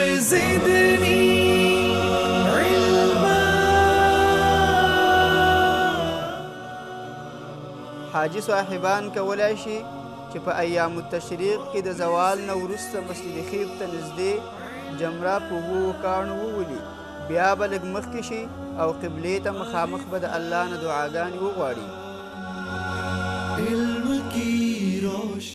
حاجی صاحبان کولی شي چې په ایام التشریق کې د زوال نه وروسته مسجد خیب ته نږدې جمره په 7 کاڼو وولي، بیا به لږ مخکې شي او قبلې ته مخامخ به د الله نه دعاګانې وغواړي.